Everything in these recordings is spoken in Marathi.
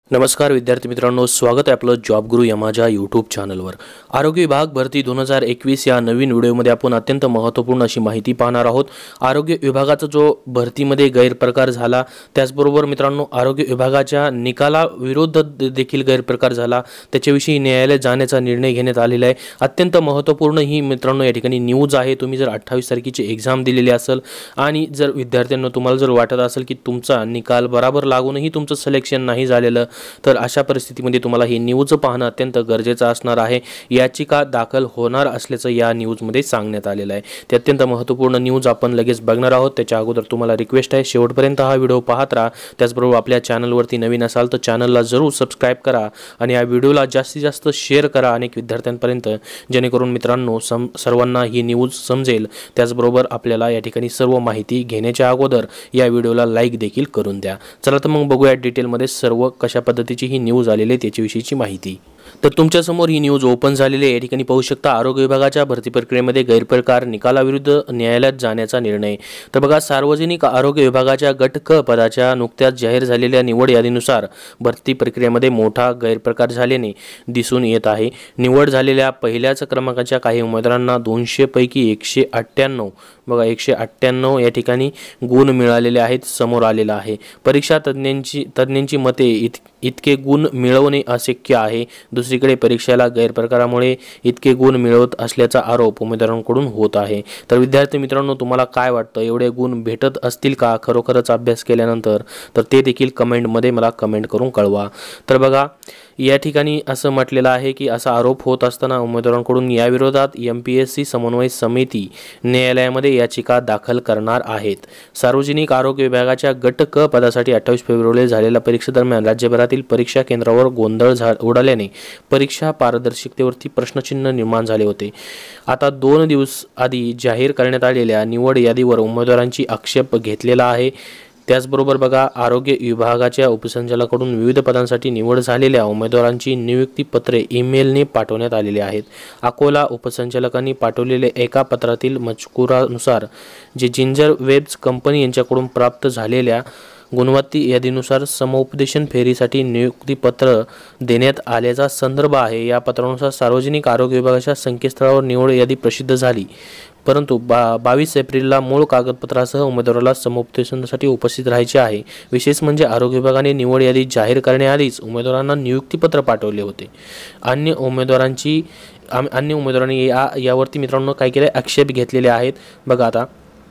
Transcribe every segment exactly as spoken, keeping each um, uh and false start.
नमस्कार विद्यार्थी मित्रांनो, स्वागत आहे आपलं जॉब गुरु या माझ्या यूट्यूब चॅनलवर। आरोग्य विभाग भरती दोन हजार एकवीस या नवीन व्हिडिओमध्ये आपण अत्यंत महत्त्वपूर्ण अशी माहिती पाहणार आहोत। आरोग्य विभागाचा जो भरतीमध्ये गैरप्रकार झाला, त्याचबरोबर मित्रांनो आरोग्य विभागाच्या निकाला विरुद्ध देखील गैरप्रकार झाला, त्याच्याविषयी न्यायालयात जाण्याचा निर्णय घेण्यात आलेला आहे। अत्यंत महत्त्वपूर्ण ही मित्रांनो या ठिकाणी न्यूज आहे। तुम्ही जर अठ्ठावीस तारखेची एक्झाम दिलेली असेल आणि जर विद्यार्थ्यांना तुम्हाला जर वाटत असेल की तुमचा निकाल बरोबर लागूनही तुमचं सिलेक्शन नाही झालेलं, तर अशा परिस्थितीमध्ये तुम्हाला ही न्यूज पाहणं अत्यंत गरजेचं असणार आहे। याचिका दाखल होणार असल्याचं या न्यूजमध्ये सांगण्यात आलेलं आहे। ते अत्यंत महत्त्वपूर्ण न्यूज आपण लगेच बघणार आहोत। त्याच्या अगोदर तुम्हाला रिक्वेस्ट आहे, शेवटपर्यंत हा व्हिडिओ पाहत राहा। त्याचबरोबर आपल्या चॅनलवरती नवीन असाल तर चॅनलला जरूर सबस्क्राइब करा आणि या व्हिडिओला जास्तीत जास्त शेअर करा अनेक विद्यार्थ्यांपर्यंत, जेणेकरून मित्रांनो सर्वांना ही न्यूज समजेल। त्याचबरोबर आपल्याला या ठिकाणी सर्व माहिती घेण्याच्या अगोदर या व्हिडिओला लाईक देखील करून द्या। चला तर मग बघूया डिटेलमध्ये सर्व कशा पद्धतीची ही न्यूज आलेली आहे त्याच्याविषयीची माहिती। तर तुमच्या समोर ही न्यूज ओपन झालेली आहे। या ठिकाणी पाहू शकता, आरोग्य विभागाच्या भरती प्रक्रियेमध्ये गैरप्रकार, निकालाविरुद्ध न्यायालयात जाण्याचा निर्णय। तर बघा, सार्वजनिक आरोग्य विभागाच्या गट क पदाच्या नुकत्याच जाहीर झालेल्या निवड यादीनुसार भरती प्रक्रियेमध्ये मोठा गैरप्रकार झाल्याने दिसून येत आहे। निवड झालेल्या पहिल्याच क्रमांकाच्या काही उमेदवारांना दोनशे पैकी एकशे अठ्ठ्याण्णव बघा एकशे अठ्ठ्याण्णव या ठिकाणी गुण मिळालेले आहेत, समोर आलेला आहे। परीक्षा तज्ञांची तज्ञांची मते इत इतके गुण मिळवणे अशक्य आहे। दुसरीकडे परीक्षेला गैरप्रकारामुळे इतके गुण मिळवत असल्याचा आरोप उमेदवारांकडून होत आहे। तर विद्यार्थी मित्रांनो, तुम्हाला काय वाटतं, एवढे गुण भेटत असतील का खरोखरच अभ्यास केल्यानंतर? तर ते देखील कमेंटमध्ये मला कमेंट करून कळवा। तर बघा, या ठिकाणी असं म्हटलेलं आहे की असा आरोप होत असताना उमेदवारांकडून याविरोधात एम पी एस सी समन्वय समिती न्यायालयामध्ये याचिका दाखल करणार आहेत। सार्वजनिक आरोग्य विभागाच्या गट क पदासाठी अठ्ठावीस फेब्रुवारी झालेल्या परीक्षेदरम्यान राज्यभरातील परीक्षा केंद्रावर गोंधळ उडाल्याने परीक्षा पारदर्शकतेवरती प्रश्नचिन्ह निर्माण झाले होते। आता दोन दिवस आधी जाहीर करण्यात आलेल्या निवड यादीवर उमेदवारांची आक्षेप घेतलेला आहे। त्याचबरोबर बघा, आरोग्य विभागाच्या उपसंचालकाकडून विविध पदांसाठी निवड झालेल्या उमेदवारांची नियुक्ती पत्रे ईमेलने पाठवण्यात आलेली आहेत। अकोला उपसंचालकांनी पाठवलेल्या एका पत्रातील मजकुरानुसार जे जिंजर वेब्स कंपनी यांच्याकडून प्राप्त झालेल्या गुणवत्ता यादीनुसार समुपदेशन फेरीसाठी नियुक्तीपत्र देण्यात आल्याचा संदर्भ आहे। या पत्रानुसार सार्वजनिक आरोग्य विभागाच्या संकेतस्थळावर निवड यादी प्रसिद्ध झाली, परंतु बा बावीस एप्रिलला मूळ कागदपत्रासह उमेदवाराला समुपदेशनासाठी उपस्थित राहायचे आहे। विशेष म्हणजे आरोग्य विभागाने निवड यादी जाहीर करण्याआधीच उमेदवारांना नियुक्तीपत्र पाठवले होते। अन्य उमेदवारांची अन्य उमेदवारांनी या यावरती मित्रांनो काय केले, आक्षेप घेतलेले आहेत। बघा, आता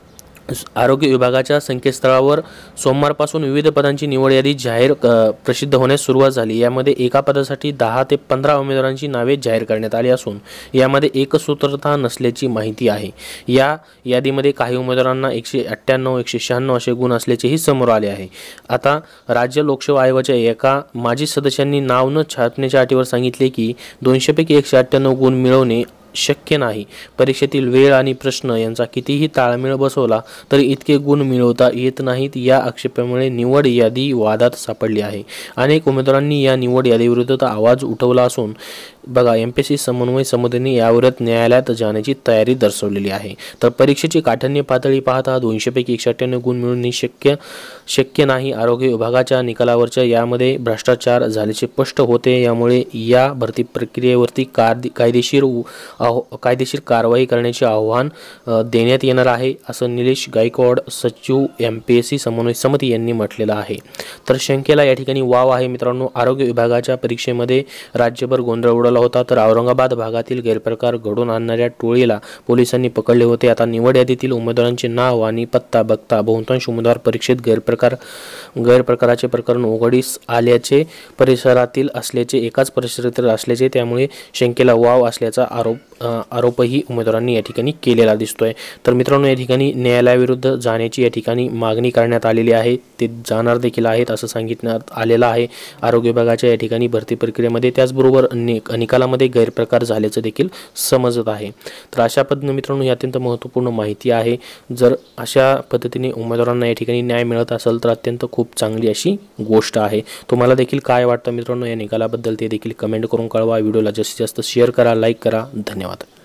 आरोग्य विभागाच्या संकेतस्थळावर सोमवारपासून विविध पदांची निवड यादी जाहीर प्रसिद्ध होण्यास सुरुवात झाली। यामध्ये एका पदासाठी दहा ते पंधरा उमेदवारांची नावे जाहीर करण्यात आली असून यामध्ये एकसूत्रता नसल्याची माहिती आहे। या यादीमध्ये काही उमेदवारांना एकशे अठ्ठ्याण्णव एकशे शहाण्णव असे गुण असल्याचेही समोर आले आहे। आता राज्य लोकसेवा आयोगाच्या एका माजी सदस्यांनी नाव न छापण्याच्या अटीवर सांगितले की दोनशे पैकी एकशे अठ्ठ्याण्णव गुण मिळवणे शक्य नाही। परीक्षेतील वेळ आणि प्रश्न यांचा कितीही ताळमेळ बसवला तरी इतके गुण मिळवता येत नाहीत। या आक्षेपामुळे निवड यादी वादात सापडली आहे। अनेक उमेदवारांनी या निवड यादीविरुद्ध आवाज उठवला असून बघा, एम पी एस सी समन्वय समितीने याविरुद्ध न्यायालयात जाण्याची तयारी दर्शवलेली आहे। तर परीक्षेची काठिण्य पातळी पाहता दोनशे पैकी एकशे अठ्ठ्याण्णव गुण मिळवणे शक्य शक्य नाही। आरोग्य विभागाच्या निकालावरच्या यामध्ये भ्रष्टाचार झाल्याचे स्पष्ट होते। यामुळे या भरती प्रक्रियेवरती कायदेशीर कायदेशीर कारवाई करण्याचे आव्हान देण्यात येणार आहे, असं निलेश गायकवाड, सचिव एम पी एस सी समन्वय समिती यांनी म्हटलेलं आहे। तर शंकेला या ठिकाणी वाव आहे मित्रांनो। आरोग्य विभागाच्या परीक्षेमध्ये राज्यभर गोंधळ उडाला होता, तर औरंगाबाद भागातील गैरप्रकार घडवून आणणाऱ्या टोळीला पोलिसांनी पकडले होते। आता निवड यादीतील उमेदवारांचे नाव आणि पत्ता बघता बहुतांश उमेदवार परीक्षेत गैरप्रकार गैरप्रकाराचे प्रकरण उघडीस आल्याचे परिसरातील असल्याचे एकाच परिसरातील असल्याचे त्यामुळे शंकेला वाव असल्याचा आरोप आरोपही उमेदवारांनी या ठिकाणी केलेला दिसतोय। तर मित्रांनो, या ठिकाणी न्यायालयाविरुद्ध जाण्याची या ठिकाणी मागणी करण्यात आलेली आहे, ते जाणार देखील आहेत असं सांगितण्यात आलेलं आहे। आरोग्य विभागाच्या या ठिकाणी भरती प्रक्रियेमध्ये त्याचबरोबर निकालामध्ये गैरप्रकार झाल्याचं देखील समजत आहे। तर अशा पद्धतीने मित्रांनो ही अत्यंत महत्त्वपूर्ण माहिती आहे। जर अशा पद्धतीने उमेदवारांना या ठिकाणी न्याय मिळत असेल तर अत्यंत खूप चांगली अशी गोष्ट आहे। तुम्हाला देखील काय वाटतं मित्रांनो या निकालाबद्दल ते देखील कमेंट करून कळवा। व्हिडिओला जास्तीत जास्त शेअर करा, लाईक करा। धन्यवाद।